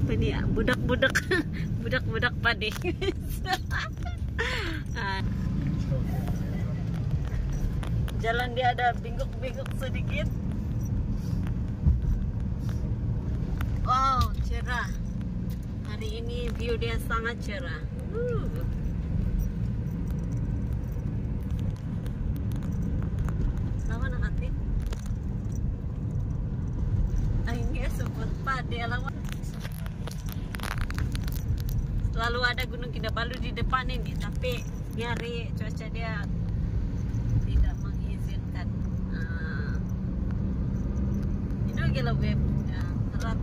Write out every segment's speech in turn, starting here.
apa nih ya, budak-budak budak-budak padi. Jalan dia ada bingkuk-bingkuk sedikit. Wow, cerah. Hari ini view dia sangat cerah. Lawan hati. Ini sebut padi lawan. Selalu ada Gunung Kinabalu di depan ini, tapi nyari cuaca dia tidak mengizinkan. Ini gila web, terat.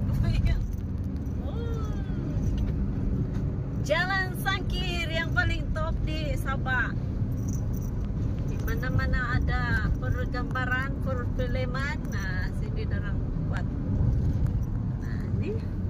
Jalan Sangkir yang paling top di Sabah. Di mana-mana ada pergambaran, perfilman. Nah, sini orang buat. Nah, ini.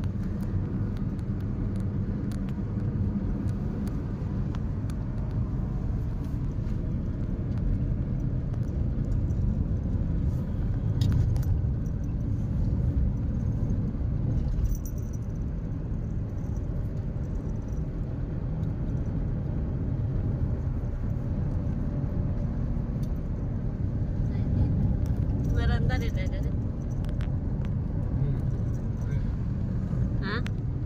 Tadi ada. Hah?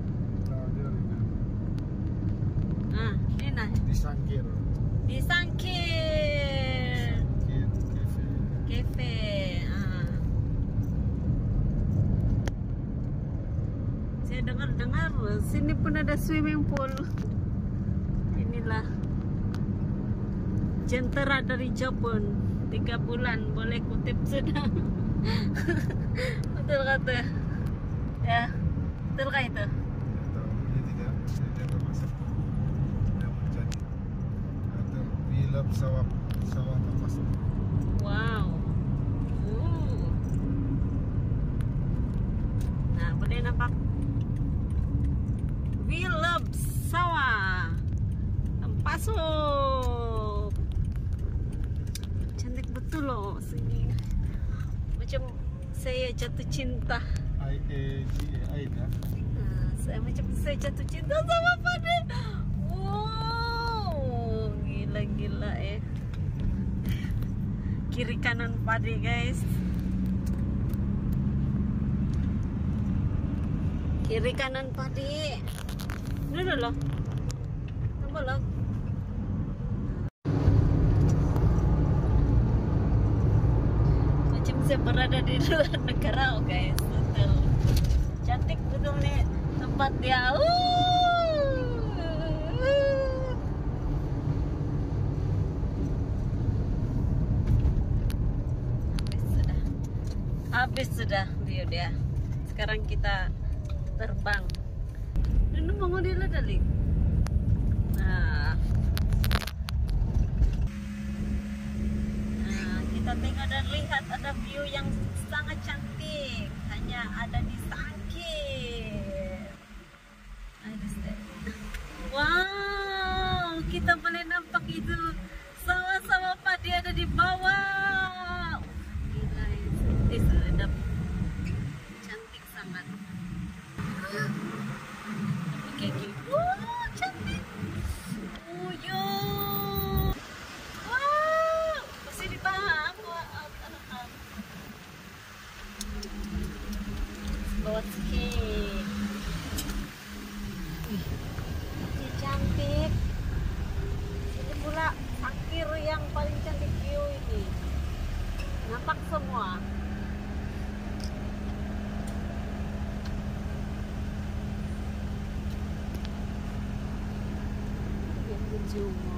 Ini nah. Di Sangkir. Di Sangkir. Cafe. Saya dengar sini pun ada swimming pool. Inilah jentera dari Jepun. 3 bulan boleh kutip sudah. Betul kata ya, betul kah itu? Tidak bermasak. Tidak menjadi. Atau bila pesawat lepas. Wow. Nah, boleh nampak We Love Sawah. Masuk. Cantik betul loh sini. Macam saya jatuh cinta. Saya jatuh cinta sama Padi. Wow, gila kiri kanan Padi guys. Kiri kanan Padi. Ini loh. Tambah loh. Saya berada di luar negara, guys. Betul. Cantik betul nih tempat dia. Habis sudah view dia. Sekarang kita terbang. Ini mau ngodilah dali. Kita tengok dan lihat ada view yang sangat cantik, hanya ada di Sangkir. Wow, kita boleh nampak itu sawah-sawah padi ada di bawah. Gila, sedap, cantik sangat. Kayak gini, wow, cantik. Yo. Botski. Ini cantik. Ini pula Sangkir yang paling cantik view ini. Nampak semua. Yang berjumpa.